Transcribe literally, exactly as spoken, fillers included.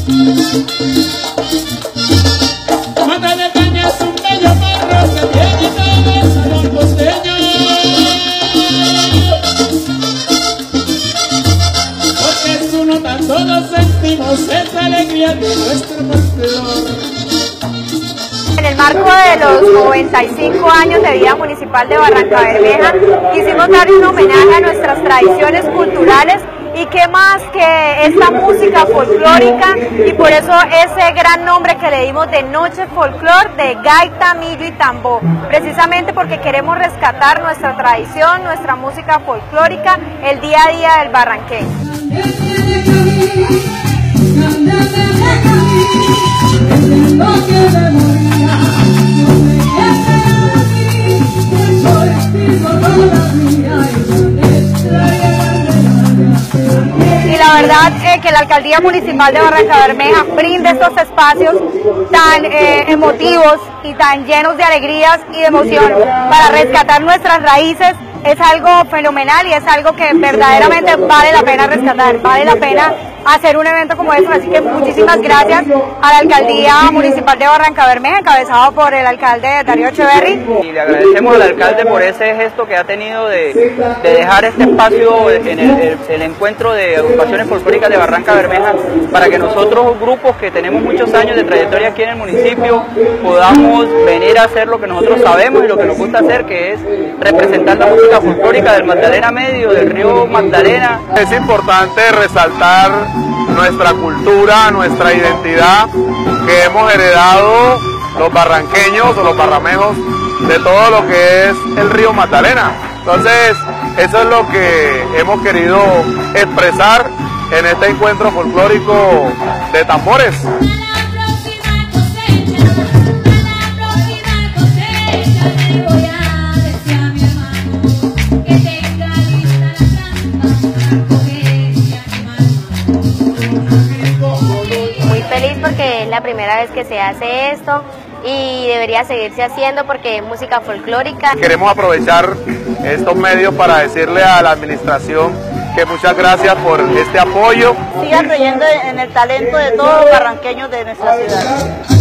Mata de caña es un bello perro que tiene todo el salón costeño. Porque es uno tan todos sentimos esa alegría de nuestro folclor. En el marco de los noventa y cinco años de vida municipal de Barrancabermeja, quisimos dar un homenaje a nuestras tradiciones culturales y qué más que esta música folclórica, y por eso ese gran nombre que le dimos de Noche Folclor de gaita, millo y tambor, precisamente porque queremos rescatar nuestra tradición, nuestra música folclórica, el día a día del barranqueño. Y la verdad es que la Alcaldía Municipal de Barrancabermeja brinda estos espacios tan eh, emotivos y tan llenos de alegrías y de emoción para rescatar nuestras raíces. Es algo fenomenal y es algo que verdaderamente vale la pena rescatar, vale la pena hacer un evento como este, así que muchísimas gracias a la Alcaldía Municipal de Barrancabermeja, encabezado por el alcalde Darío Echeverry. Y le agradecemos al alcalde por ese gesto que ha tenido de, de dejar este espacio en el, el, el encuentro de agrupaciones folclóricas de Barrancabermeja, para que nosotros, grupos que tenemos muchos años de trayectoria aquí en el municipio, podamos venir a hacer lo que nosotros sabemos y lo que nos gusta hacer, que es representar la música folclórica del Magdalena Medio, del río Magdalena. Es importante resaltar nuestra cultura, nuestra identidad que hemos heredado los barranqueños o los barramejos de todo lo que es el río Magdalena. Entonces, eso es lo que hemos querido expresar en este encuentro folclórico de tambores. Muy feliz porque es la primera vez que se hace esto y debería seguirse haciendo porque es música folclórica. Queremos aprovechar estos medios para decirle a la administración que muchas gracias por este apoyo. Sigan creyendo en el talento de todos los barranqueños de nuestra ciudad.